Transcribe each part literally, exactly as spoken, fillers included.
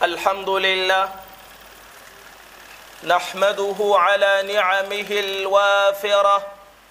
الحمد لله نحمده على نعمه الوافرة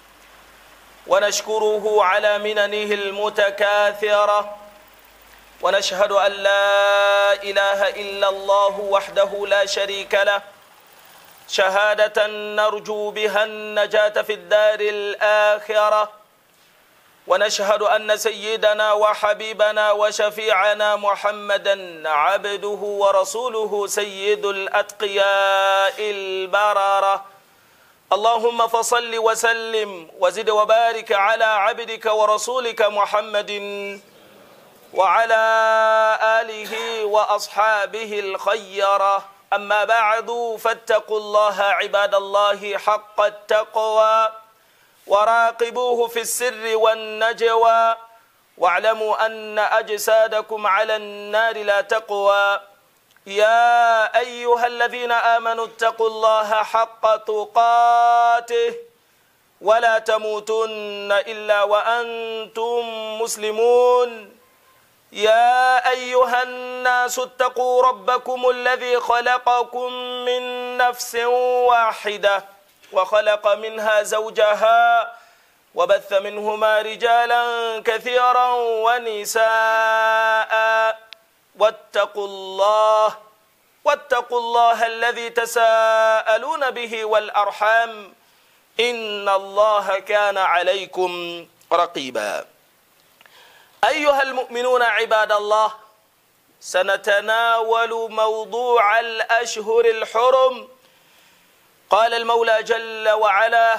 ونشكره على مننه المتكاثرة ونشهد أن لا إله إلا الله وحده لا شريك له شهادة نرجو بها النجاة في الدار الآخرة ونشهد أن سيدنا وحبيبنا وشفيعنا محمدا عبده ورسوله سيد الأتقياء البررة اللهم فصل وسلم وزد وبارك على عبدك ورسولك محمد وعلى آله وأصحابه الخيرة أما بعد فاتقوا الله عباد الله حق التقوى وراقبوه في السر والنجوى واعلموا أن أجسادكم على النار لا تقوى يا أيها الذين آمنوا اتقوا الله حق تقاته ولا تموتن إلا وأنتم مسلمون يا أيها الناس اتقوا ربكم الذي خلقكم من نفس واحدة وخلق منها زوجها وبث منهما رجالا كثيرا ونساء واتقوا الله واتقوا الله الذي تساءلون به والأرحام إن الله كان عليكم رقيبا أيها المؤمنون عباد الله سنتناول موضوع الأشهر الحرم. قال المولى جل وعلا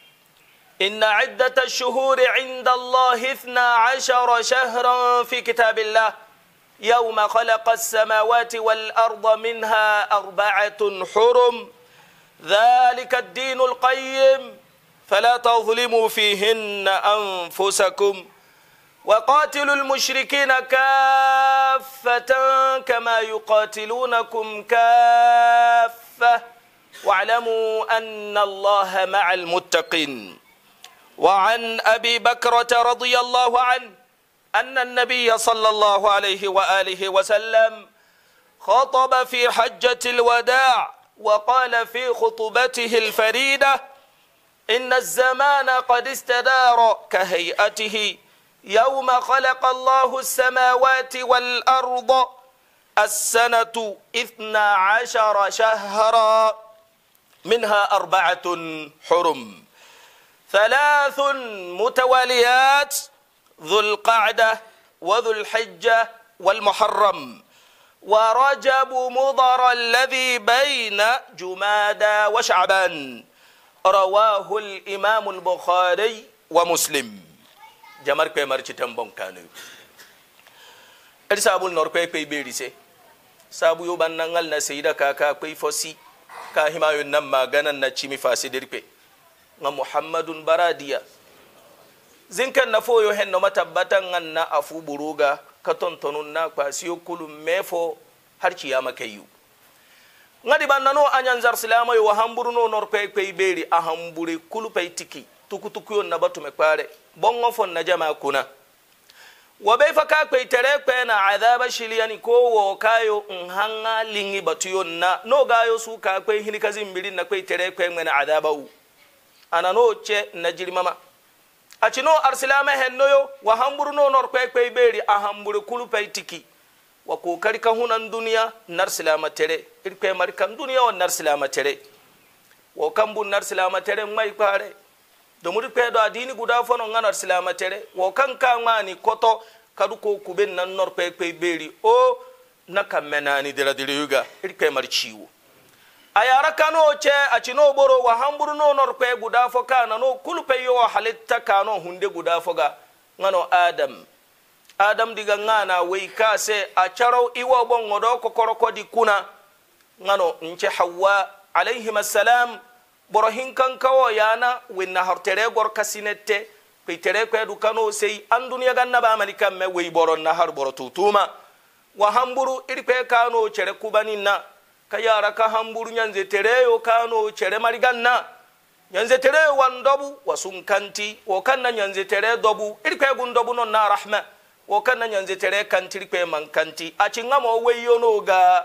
إن عدة الشهور عند الله اثنا عشر شهرا في كتاب الله يوم خلق السماوات والأرض منها أربعة حرم ذلك الدين القيم فلا تظلموا فيهن أنفسكم وقاتلوا المشركين كافة كما يقاتلونكم كافة واعلموا أن الله مع المتقين. وعن أبي بكرة رضي الله عنه أن النبي صلى الله عليه وآله وسلم خطب في حجة الوداع وقال في خطبته الفريدة إن الزمان قد استدار كهيئته يوم خلق الله السماوات والأرض السنة اثنا عشر شهرا منها أربعة حرم ثلاث متواليات ذو القعدة وذو الحجة والمحرم ورجب مضر الذي بين جمادى وشعبان رواه الإمام البخاري ومسلم. jamar kwe marchi tambon kanu ersabul nor kwe kwe berise sabu yo bannangal na sayida kaka kwe fosi ka himayun nan maganan na chimi fasidirpe nga muhammadun baradiya zinkan na foyo hen no matabbatan ngan na afu buruga katontonun na kwasiyo kulum mefo har ciyama kayu ngadi bannano anyan zar silama yo hamburu no nor kwe kwe beri ahambure kulu pay tiki tukutuku yo nabatu mekware bongo fon na jama kuna wabe faka kwe tere kwe na adhaba shiliani ko wo kayo nhanga lingi batuyo na no gayo su ka kwe hini kazi mbili na kwe tere kwe mwe na adhaba u anano che na jiri mama achino arsilama henno yo wa hamburu no nor kwe kwe beri ahamburu kulu pay tiki wa ko karika hunan duniya narsilama tere irkwe marikan duniya wa narsilama tere wa kambu narsilama tere mai kware domuri pedo adini guda fono nganar silama tere wo kanka ngani koto kadu ko kuben nan nor pe pe beri o nakamenani dira dira yuga irke marchiwo ayara kano che achino boro wa hamburu no nor pe guda fo kana no kulpe yo halitta kano hunde guda foga ngano adam adam diga ngana we kase a charo iwo bongo do kokoro kodi kuna ngano nche hawa alayhi assalam borohin kan kawo yana winna hartere gor kasinette peitere ko edu kano sei an duniya ganna ba amerika me wey boron na har boro tutuma wa hamburu irpe kano chere kubaninna kayara ka hamburu nyanze tereyo kano chere mariganna nyanze tere wandobu wasunkanti wokanna nyanze tere dobu irpe gundobu non na rahma wokanna nyanze tere kanti irpe mankanti achinga mo weyo no ga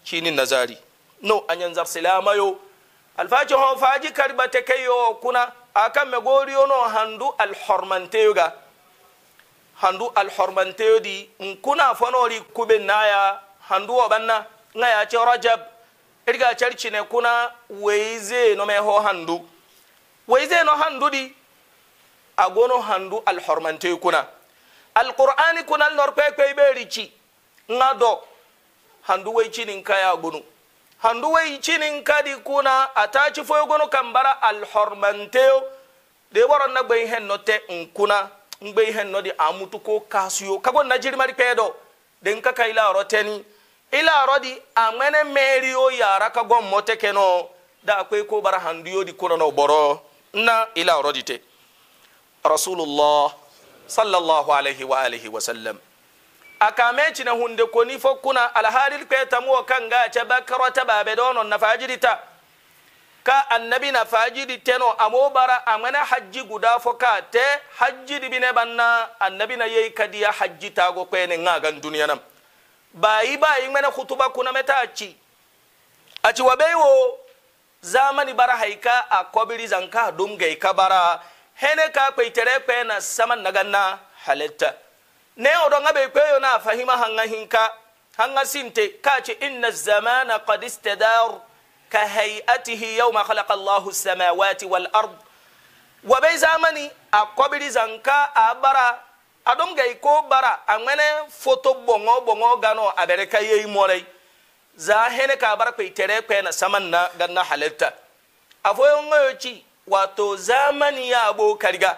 chini nazari no anyan zar silama yo alfaji ho faji karbate kayo kuna aka megoriyo no handu alhormanteo ga handu alhormanteo di nkuna fonori kube naya handu obanna ngaya che rajab irga charchi ne kuna weize no me ho handu weize no handu di agono handu alhormanteo kuna alqur'ani kuna norpe pe berichi ngado handu wei chinin kaya gunu handu wei chinin kadi kuna atachi foyo gono kambara alhormanteo de boron na gbe hen no te nkuna ngbe hen no di amutu ko kasuyo kago na jiri mari pedo den ka kaila roteni ila rodi amene meriyo yara kago mote keno da kwe ko bara handu yo di kuna no boro na ila rodi te rasulullah sallallahu alaihi wa alihi wa sallam akamechi na hunde ko ni fokuna alhalil peta mo kanga cha bakara tababe dono na fajirita ka annabi na fajiri teno amobara amana hajji guda foka te hajji dibine banna annabi na yei kadiya hajji tago kwene ngagan duniya nam bayi bayi mena khutuba kuna metachi achi wabewo zamani bara haika akobiri zanka dumge kabara hene ka peitere pena saman naganna halatta ne odonga be kweyo na fahima hanga hinka hanga sinte kachi inna zamana qad istadar ka hayatihi yawma khalaqa Allahu as-samawati wal ard wa bay zamani akobiri zanka abara adonga iko bara amene foto bongo bongo gano abereka yeyi molay za hene ka bara peitere pena saman na ganna halatta afoyo ngoyochi wato zamani ya abo kariga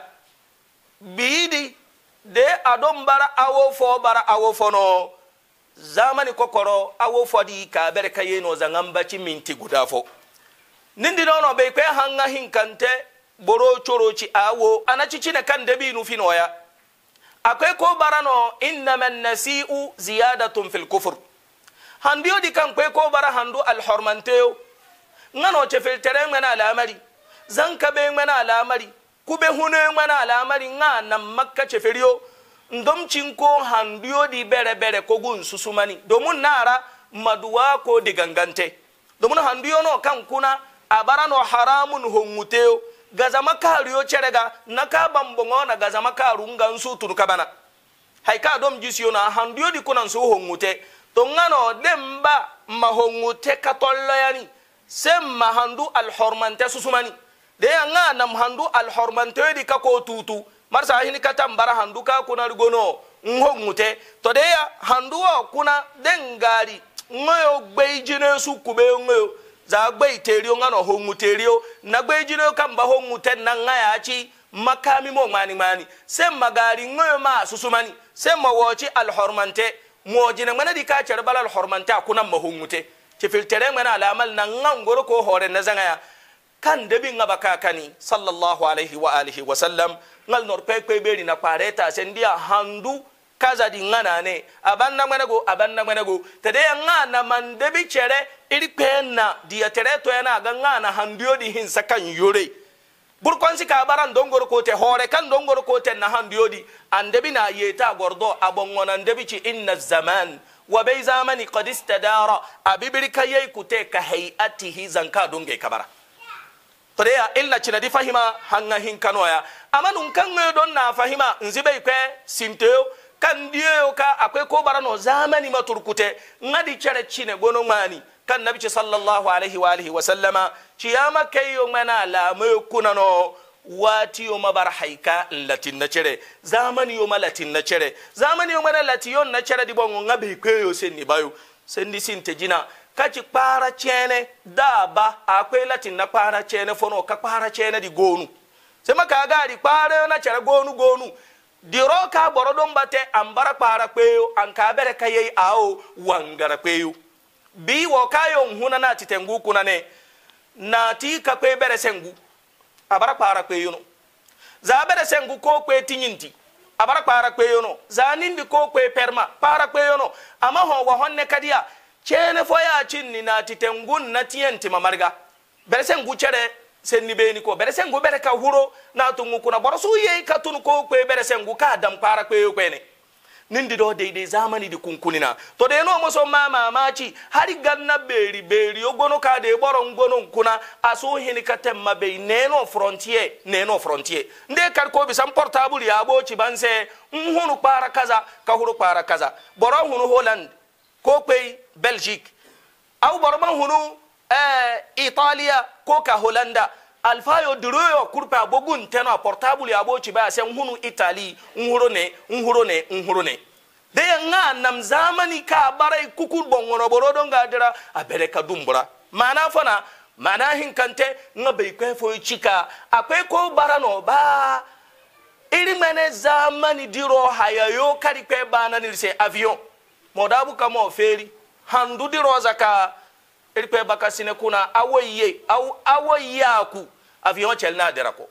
bidi de adon bara awo fo bara awo fo no zamani kokoro awo fo di ka bereka yeno zangamba ci minti guda fo nindi no no be kwe hanga hinkante boro chorochi awo anachi chine kan debi nu finoya akwe ko bara no innama nasi'u ziyadatun fil kufr handio di kan kwe ko bara handu al hurmanteo ngano chefel tere ngana alamari zanka be ngana alamari kube hune ngana alamari nga na makka cheferiyo ndom chinko handiyo di bere bere kogun susumani domun nara maduwa ko digangante domun handiyo no kan kuna abara no haramun honguteo gazama kariyo cherega naka bambongo na gazama karunga nsu tunukabana haika dom jisiyo na handiyo di kuna nsu hongute to ngano demba mahongute katollo yani semma handu alhormante susumani de nga nam handu alhormante di kako tutu marsa hini katambara handu ka kuna rigono ngongute to de ya handu kuna dengari ngoyo gbeijine su kube ngoyo za gbeiterio ngano honguterio na gbeijine kamba hongute na ngaya chi makami mo mani mani semma gari ngoyo ma susumani semma wochi alhormante mojine ngana di ka cherbala alhormante kuna mahongute ci filtere ngana alamal na ngangoro ko hore na zangaya kan debi ngabaka kani sallallahu alaihi wa alihi wa sallam ngal nor pepe beri na pareta sendia handu kaza di ngana ne abanna menego abanna menego tede ngana man debi chere iri penna dia tereto yana ga ngana handio di hinsa kan yore burkonsi ka baran dongoro ko te hore kan dongoro ko te na handio di andebi na yeta gordo abongona ndebi ci inna zaman wa bay zamani qad istadara abibiri kayai kute ka hayatihi zanka donge kabara toreya illa cina di fahima hanga hinkano ya amanun kan ngoyo don na fahima nzibe kwe sinteo kan diyo ka akwe ko barano zamani maturkute ngadi cere cine gono mani kan nabi sallallahu alaihi wa alihi wa sallama ciyama kayo mana la mayo kunano wati yo mabar haika latin na cere zamani yo malatin na cere zamani yo mana latiyon na cere di bongo ngabe kweyo senni bayo sendi sinte jina kachi para chene daba akwe latin na para chene fono ka para chene di gonu sema ka gari para na chere gonu gonu diro ka borodon bate ambara para kweyo anka bere kayi ao wangara kweyo bi wo kayo huna na titengu kuna ne na ti ka kwe bere sengu abara para kweyo no za bere sengu ko kwe tinyinti abara para kweyo no za nindi ko kwe perma para kweyo no ama ho wa honne kadia chene foya chinni na titengun na tienti mamarga beresengu chere senni beni ko beresengu bereka huro na tungu kuna borosu ye katun ko kwe beresengu ka dam para kwe kwene nindi do de zamani di kunkunina to de no mo so ma mamaci hari ganna beri beri ogono ka de boro ngono kuna aso hini katemma be neno frontier neno frontier nde kar ko bi sam portable ya bo ci banse nhunu para kaza ka huru para kaza boro hunu Holland ko pay Belgique aw boro man hunu eh Italia ko ka Hollanda alfayo duroyo kurpa bogun teno portable ya bo ci ba se hunu Italy nhuro ne nhuro ne nhuro ne de nga nam zamani ka barai kukur bongono borodon ga dira abere ka dumbura mana fana mana hinkante nga bai kai fo chika akwai ko barano ba iri mene zamani diro hayayo kari pe bana ni se avion modabu kama feri handu diro zaka iri pe bakasine kuna awoye aw awoyaku avion chelna dira ko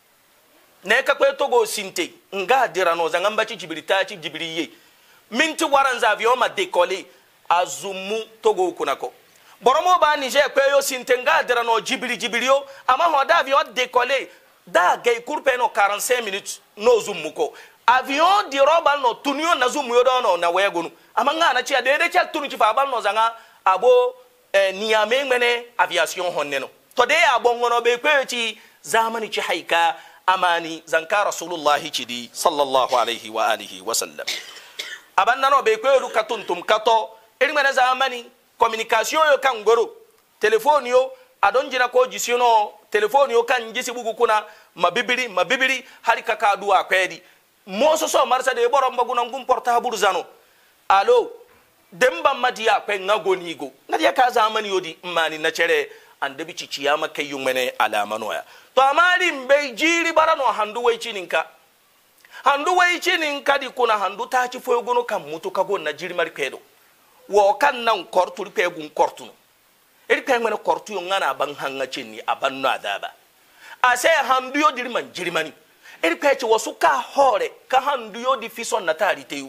ne ka kwe togo sinte nga dira no zanga mbachi jibirita chi jibiriye minti waranza avion ma décoller azumu togo kunako boromo ba Niger kwe yo sinte nga dira no jibiri jibiriyo ama hoda avion décoller da gay kurpe no quarante-cinq minutes no zumuko avion di robal no tunyo na zumu yo no na wegunu ama nga na chi adede cha tunu chi fa bal no zanga abo eh, Niamey mene aviation honneno to de abongono be kwe chi zamani chi haika amani zanka rasulullahi chidi sallallahu alaihi wa alihi wa sallam abanna no be kweru katuntum kato eri mena zamani communication yo kan goro telephone yo adon jina ko jisiono telephone yo kan jisi bugu kuna mabibiri mabibiri hari kaka duwa kwedi moso so marsa de borom baguna ngum portable zano allo demba madiya kwe ngagonigo ngadiya ka zamani yodi mani na chere andabi ciciyama kayyum mene alamano ya to amari mbe jiri barano handu wai cininka handu wai cininka di kuna handu ta ci fogono kan mutu kago na jiri mari pedo wo kan nan kortu ri pegun kortu no eri kan mena kortu yo ngana ban hanga cinni abanno adaba ase handu yo diri man jiri mani eri peci wasu ka hore ka handu yo di fison na tari teyu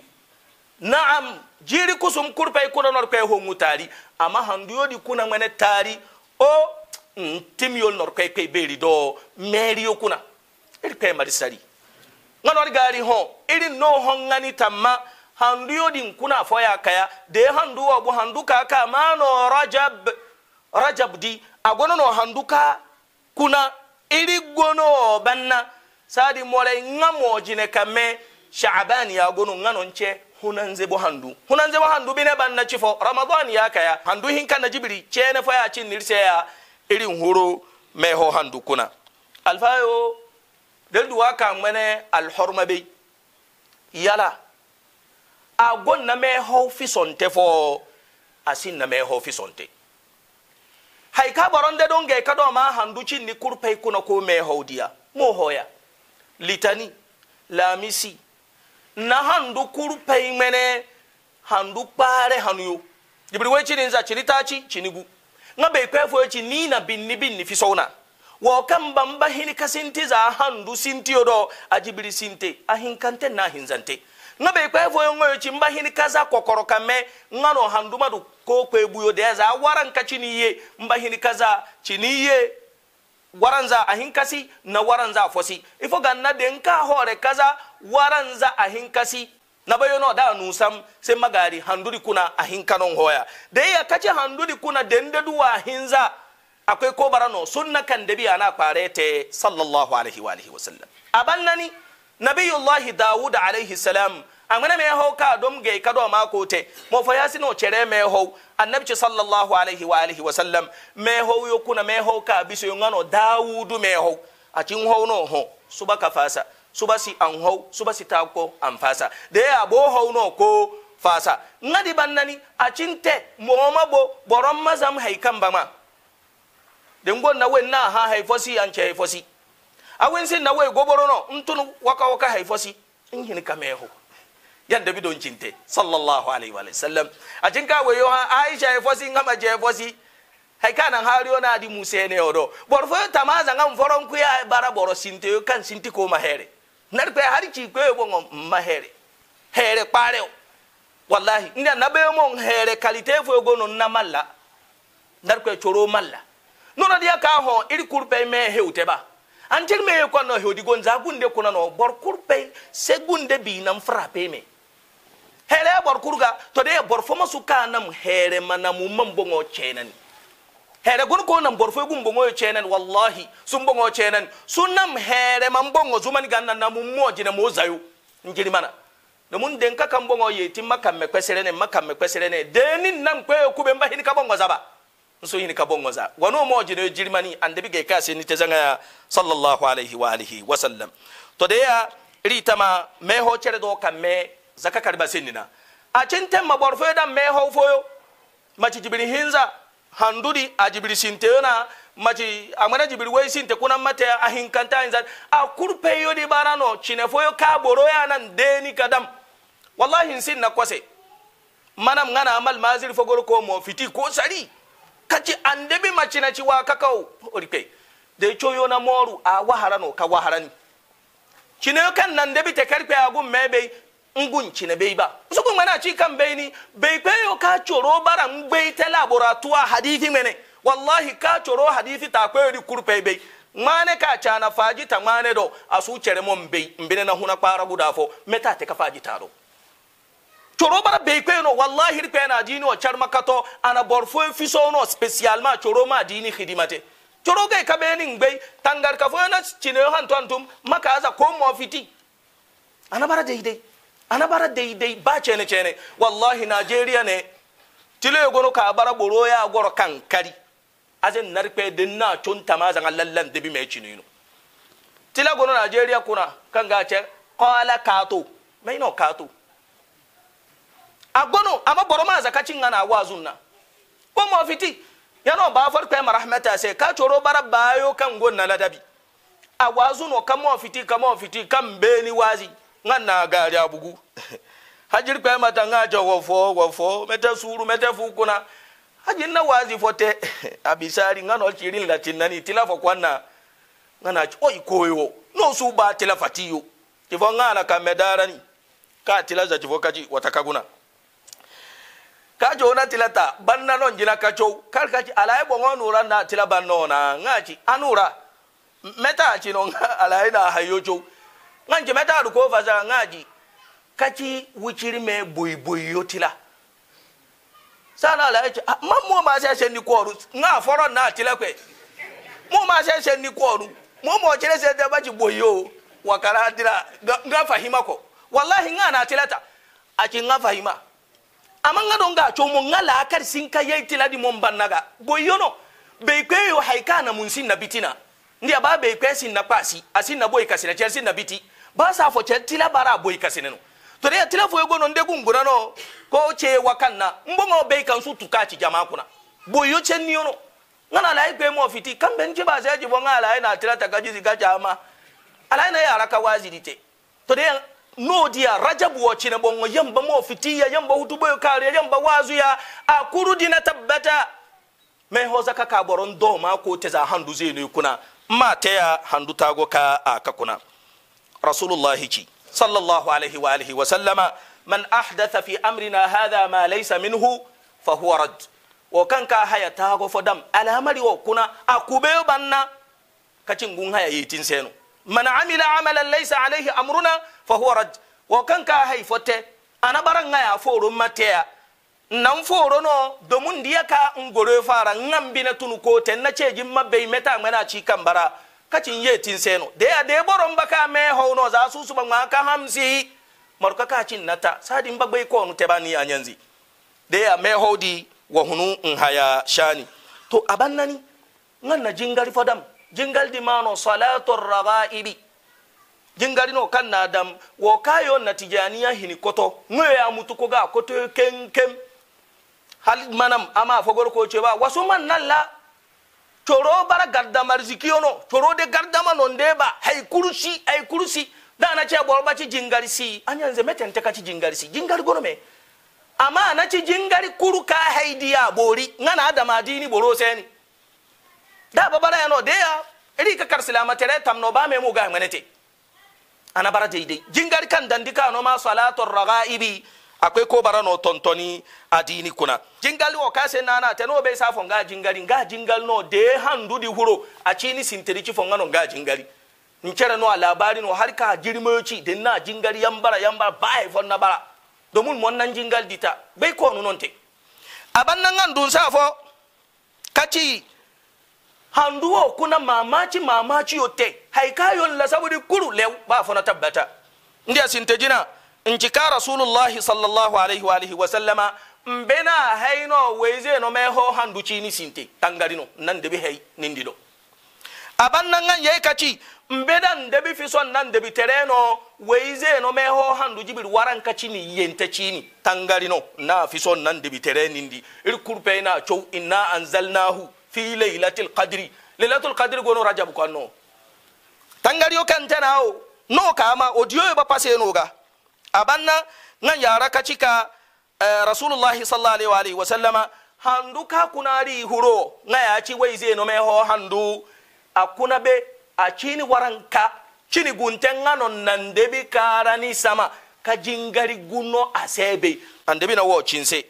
naam jiri kusum kurpe kuna nor pe ho mutari ama handu yo di kuna mena tari o timiyol nor kay kay beri do meri okuna eri kay mari sari nganor gari ho eri no hongani tamma handu yodin kuna foya kaya de handu obo handu ka ka mano rajab rajab di agono no handu ka kuna eri gono banna sadi mole ngamo jine kame sha'ban ya gono nganonche hunanze bo handu hunanze bo handu bine banna chifo ramadan ya kaya handu hinka na jibiri chene foya chin nirse ya irin horo meho handu kuna alfayo del duwa ka mene alhorma be yala agon na meho fisonte fo asin na meho fisonte hay ka baronde donge kado ma handu chin ni kurpe kuna ko meho dia mo hoya litani lamisi na handu kurpe mene handu pare hanuyo jibri we chini za chiritachi chinigu ngabe kwefo chi ni na binni binni fi sona wo kan bamba hini kasinti za handu sinti odo ajibiri sinte ahin kante na hinzante ngabe kwefo ngoyo chi mba hini kaza kokoro kame ngano handu madu ko kwebuyo de za waran ka chiniye mba hini kaza chiniye waranza ahin kasi na waranza fosi ifo ganna de nka hore kaza waranza ahin kasi na bayo no da nusam sai magari handuri kuna ahin kanon hoya da ya kace handuri kuna dende duwa hinza akwai ko barano sunna kan dabi ana farete sallallahu alaihi wa alihi wasallam abannani nabiyullah daud alaihi salam amana me ho ka dom ge kado ma ko te mo fa yasino chere me ho annabi sallallahu alaihi wa alihi wasallam me ho yo kuna me ho ka biso yo ngano daud me ho a cin ho no ho subaka fasa subasi an hau subasi tako an fasa da ya bo hau no ko fasa ngadi bannani a cinte moma bo boron mazam haikan bama den gon na wen na ha haifosi an ce haifosi a wen sin na we goboro no ntunu waka waka haifosi in hin kameho yan da bidon cinte sallallahu alaihi wa sallam a cinka we yo aisha haifosi ngama je haifosi haikana hariyo na di musene odo borfo tamaza ngam foron ku ya bara boro sinte kan sinti ko mahere narpe hari ci ko bongo mahere here pare wallahi nda nabe mon here qualité fo gono na malla narpe choro malla nono dia ka ho iri kurpe me hewte ba antir me ko no hewdi gonza gunde kuna no bor kurpe segunde bi nam frappe me here bor kurga to de bor fo masu kanam here manamu mambongo chenan here gon ko nam bor fo gum bongo chenan wallahi sum bongo chenan sunam here mambongo zumani ganna namu moji na mozayo ngiri mana no mun den ka kan bongo yeti makam me kwesere ne makam me kwesere ne deni nam kwe kube mba hini ka bongo zaba nso hini ka bongo za wano moji no jirimani ande bige ka se ni tezanga sallallahu alaihi wa alihi wa sallam to de ya ritama me ho chere do kan me zaka karba senina a cintem maborfo da me ho foyo maci jibiri hinza handudi a jibiri sintena maci amana jibiri wai sinte kuna mate a hinkanta inza a kurpe yo di barano cine foyo ka boro ya nan deni kadam wallahi sin na kwase manam ngana amal mazir fogor ko mo fiti ko sari kaci andebi maci na ci wa kakau oripe de choyo na moru a waharano ka waharani cine kan nan debi te karpe agum mebe ngun cine bei ba so kun mana ci kan bei ni bei pe yo ka choro bara ngbei te laboratoire hadithi mene wallahi ka choro hadithi ta ko ri kurpe bei mane ka chana faji ta mane do asu chere mo mbei mbene na huna kwara gudafo meta te ka faji taro choro bara bei pe no wallahi ri pe na dini o charma kato ana borfo fiso no spécialement choro ma dini khidimate choro ga ka be ni ngbei tangar ka fo na cine han to antum maka za ko mo fiti ana bara dei dei ana bara daidai ba cene cene wallahi Nigeria ne tile gono ka bara boro ya goro kankari azen narpe dinna chunta ma zan lallan debi me cinino tile gono Nigeria kuna kanga ce qala kato mai no kato agono ama boro ma zakacin ngana wazunna ko mo fiti yano ba far kai marhamata sai ka choro bara bayo kan gonna ladabi a wazuno kan mo fiti kan mo fiti kan beni wazi ngana gari abugu hajir kwa mata ngaja wofo wofo meta suru meta fukuna hajir na wazi fote abisari ngano chirin la tinani tilafo kwana ngana oi koyo no su ba tilafatiyo tifo ngana ka medarani ka tilaza tifo kaji watakaguna kajo na tilata banna non jina kacho kalkaji alai bongo nura na tilabanno na ngachi anura meta chino alai na hayocho nganje meta ko faza ngaji kachi wuchiri me boy boy yotila sana la eche mammo ma se se ni koru nga foro na tila kwe mo ma se se ni koru mo mo chere se de baji boyo wakara tila nga fahima ko wallahi nga na tilata achi nga fahima amanga donga chomo ngala akar sinka yitila di mombannaga boyo no be kwe yo haikana munsin na bitina ndia ba be kwe sin na pasi asin na boy kasina chersin na biti ba sa fo tila bara boy kasina no to de tila fo ego no ndegu nguna no ko che wakanna mbongo be kan su tukachi jama kuna boyo chenni no ngana la igbe mo fiti kambe nje ba se jibo ngala na tila takaji ziga jama ala na ya raka wazirite to de no dia rajabu wo chine bongo yamba mo fiti ya yamba hutubo kare yamba wazu ya akuru dina tabbata me hoza kaka boron do ma ko teza handu zenu kuna ma teya handu tago ka akakuna rasulullah ji sallallahu alaihi wa alihi wa sallama man ahdatha fi amrina hadha ma laysa minhu fa huwa rad wa kan ka haya tago fodam alamari wo kuna akube banna kacin gun haya yitin seno man amila amalan laysa alaihi amruna fa huwa rad wa kan ka hay fote ana baranga ya foro matea nan foro no domun diya ka ngoro fara ngambi na tunu ko ten na ceji mabbe meta ngana ci kambara kacin yetin seno de ya de boron baka me hono za su su ban ka hamsi marka kacin nata sadin bagbai ko nu tebani anyanzi de ya me hodi wa hunu in haya shani to abannani nganna jingali fodam jingal di mano salatu ragaibi jingali no kan nadam wo kayo natijaniya hini koto ngoy ya mutuko ga koto ken ken hal manam ama fogor ko cheba wasu man nalla choro bara gardamar zikiono choro de gardama non deba hay kursi ay kursi dana che bolba ci jingali si anyanze meten te ka ci jingali si jingali gono me ama na ci jingali kuru ka haydiya bori ngana adama dini boro seni da babara ya no de ya eri ka karsilama tere tamno ba me mu ga manete ana bara deidei jingali kan dandika no ma salatu ragaibi akwai ko bara no tontoni adini kuna jingali o kase nana te no be sa fonga jingali nga jingal no de handu di huro a chini sintirici fonga no nga jingali nkere no labari no har ka jirmoci din na jingali yambara yambara bai fonna bara domin mon nan jingal dita bai ko non te abannan an dun safo kaci handuwo kuna mamaci mamaci yote haikayon la sabudi kuru lew ba fona tabbata ndiya sintejina injika rasulullahi sallallahu alaihi wa alihi wa sallama mbena hayno weze no meho handu chini sinte tangarino nan debi hay nindido abannan an yey kaci mbedan debi fison nan debi tereno weze no meho handu jibir waran kaci ni yenta chini tangarino na fison nan debi terenindi il kurpe na chow inna anzalnahu fi laylatil qadri laylatul qadri gono rajab ko no tangariyo kantanao no kama odiyo ba pase no ga abanna nan yara kacika uh, rasulullah sallallahu alaihi wa alihi wa sallama handu ka kunari huro ngaya ci waize no meho handu akuna be a chini waranka chini gunten ngano nan debi karani sama ka jingari guno asebe andebi na wo chinse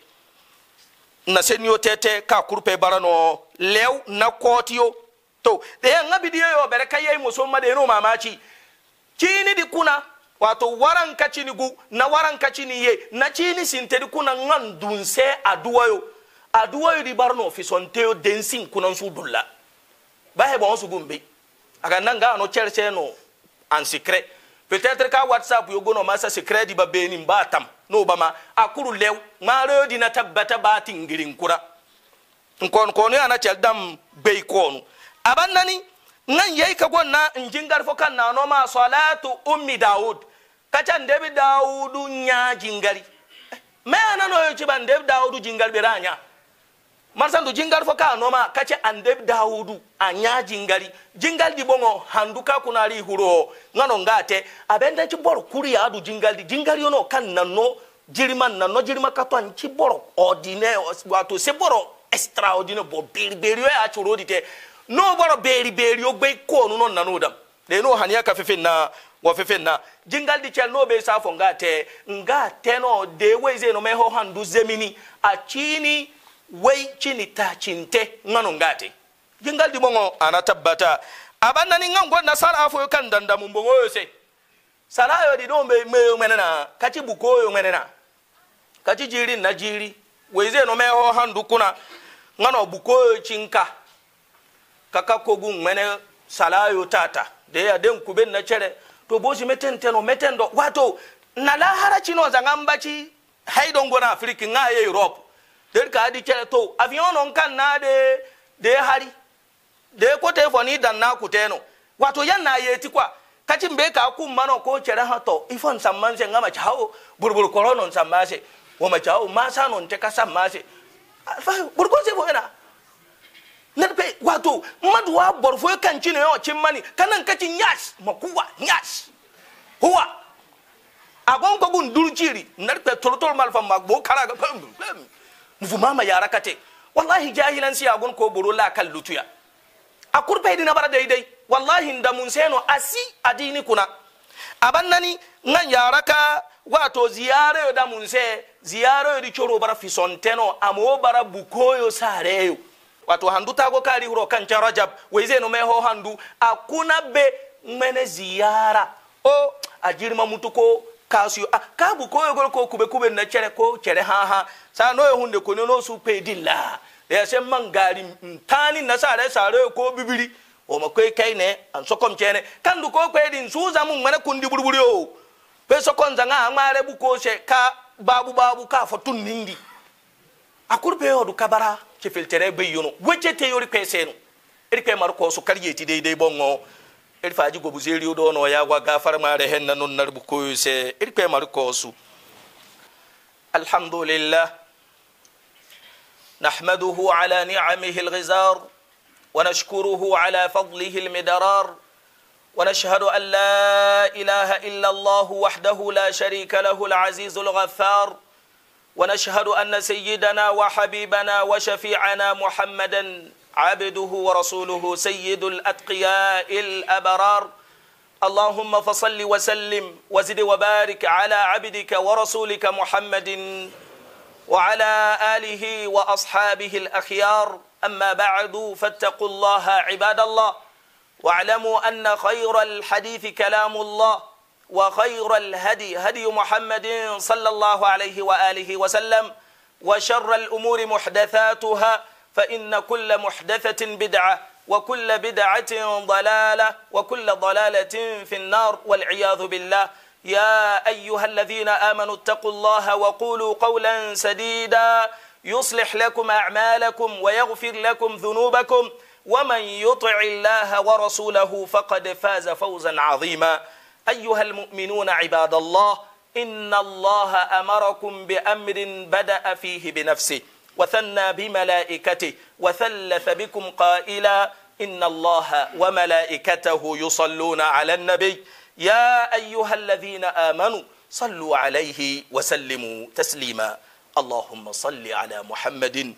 na senyo tete ka kurpe barano lew na kotiyo to de ngabi diyo yo bereka yey musomma de no mamaci chini di kuna wato waranka chini gu na waranka chini ye na chini sinte di kuna ngandunse aduwayo aduwayo di barano fisonteo densin kuna sudulla bahe bon su gumbe aga nanga no cherche no en secret peut-être ka whatsapp yo gono masa secret di babeni mbatam no bama akuru lew maro di na tabbata batin girin kura nkon kono ana cheldam bey kono abannani nan yayi ka gonna njingar fo kan na no ma salatu ummi daud kacan debi daudu nya jingari me ana no yo ciban debi daudu jingal beranya marsandu jingal fo ka no ma kace an debi daudu anya jingari jingal di bongo handuka kunari huro ngano ngate abenda ci bor kuri adu jingal di jingal yo no kan nanno jiriman nanno jirima katon ci bor ordinaire wato se boro extraordinaire bo beri beri ya choro dite no boro beri beri o gbe ko no non nanodam de no haniya ka fefenna wa fefenna jingal di chel no be sa fo ngate ngate no de weze no meho handu zemini a chini wei chini ta chinte ngano ngate jingal di bongo ana tabbata abanna ni ngango na sara fo kan danda mun bongo yose sara yo di do me me menena kachi buko yo menena kachi jiri na jiri weze no meho handu kuna ngano buko yo chinka kaka kogun mene salayo tata de ya den kuben na chere to bosi metente no metendo wato na la harachi no zangambachi haidon gona afrika nga ye europe der ka di chere to avion on kan na de de hari de ko telefoni dan na kuteno wato yan na yeti kwa kachi mbe ka ku mano ko chere ha to ifon samman se ngama chao burbur koronon sammase wo ma chao ma sanon te ka sammase fa burko se bo ena nerpe wato madwa borfo kan chine yo chimmani kanan kaci nyash makuwa nyash huwa agon ko gun durjiri nerpe torotol malfa magbo karaga mufu mama yara kate wallahi jahilan si agon ko boro la kal lutuya akurpe dina bara dai dai wallahi ndamun seno asi adini kuna abannani ngan yara ka wato ziyare da munse ziyare di choro bara fisonteno amo bara bukoyo sareyo wato handu tago kali huro kancha rajab weze no meho handu akuna be mene ziyara o ajirma mutuko kasio akabu ko yogol ko kube kube na chere ko chere ha ha sa no hunde ko no su pedilla ya se mangari tani na sare sare ko bibiri o makoy kayne an sokom chene kandu ko ko edin suza mun mene kundi burburi o pe sokon zanga amare bu ko se ka babu babu ka fotun nindi akurbe yodu kabara ke filtere bayono wejete yori peseno eri pe mar ko su karyeti dai dai bongo eri faji go buzeri do no ya gwa gafar mare henna non narbu ko se eri pe mar ko su alhamdulillah nahmaduhu ala ni'amihi alghizar wa nashkuruhu ala fadlihi almidrar ونشهد أن لا إله إلا الله وحده لا شريك له العزيز الغفار ونشهد أن سيدنا وحبيبنا وشفيعنا محمدا عبده ورسوله سيد الأتقياء الأبرار اللهم فصل وسلم وزد وبارك على عبدك ورسولك محمد وعلى آله وأصحابه الأخيار أما بعد فاتقوا الله عباد الله واعلموا أن خير الحديث كلام الله وخير الهدي هدي محمد صلى الله عليه وآله وسلم، وشر الأمور محدثاتها، فإن كل محدثة بدعة، وكل بدعة ضلالة، وكل ضلالة في النار والعياذ بالله. يا أيها الذين آمنوا اتقوا الله وقولوا قولا سديدا يصلح لكم أعمالكم ويغفر لكم ذنوبكم، ومن يطع الله ورسوله فقد فاز فوزا عظيما. أيها المؤمنون عباد الله، إن الله أمركم بأمر بدأ فيه بنفسه وثنى بملائكته وثلث بكم قائلا إن الله وملائكته يصلون على النبي يا أيها الذين آمنوا صلوا عليه وسلموا تسليما. اللهم صل على محمد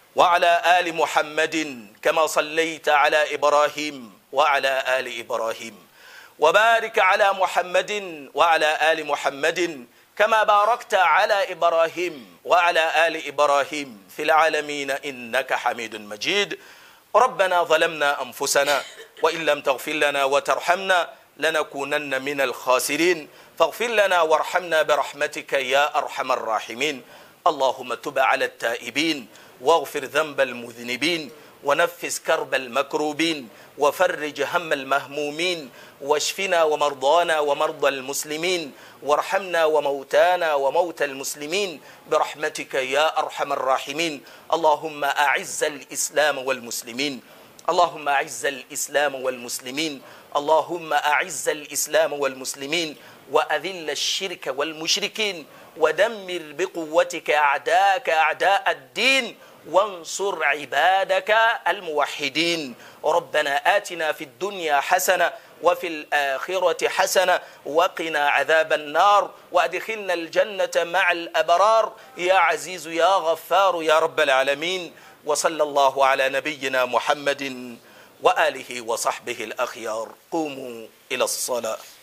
وعلى آل محمد كما صليت على إبراهيم وعلى آل إبراهيم، وبارك على محمد وعلى آل محمد كما باركت على إبراهيم وعلى آل إبراهيم في العالمين إنك حميد مجيد. ربنا ظلمنا أنفسنا وإن لم تغفر لنا وترحمنا لنكونن من الخاسرين، فاغفر لنا وارحمنا برحمتك يا أرحم الراحمين. اللهم تب على التائبين واغفر ذنب المذنبين ونفس كرب المكروبين وفرج هم المهمومين واشفنا ومرضانا ومرضى المسلمين وارحمنا وموتانا وموتى المسلمين برحمتك يا أرحم الراحمين. اللهم أعز الإسلام والمسلمين، اللهم أعز الإسلام والمسلمين، اللهم أعز الإسلام والمسلمين وأذل الشرك والمشركين ودمر بقوتك أعداءك أعداء الدين وانصر عبادك الموحدين. ربنا آتنا في الدنيا حسنة وفي الآخرة حسنة وقنا عذاب النار وأدخلنا الجنة مع الأبرار يا عزيز يا غفار يا رب العالمين. وصلى الله على نبينا محمد وآله وصحبه الأخيار. قوموا إلى الصلاة.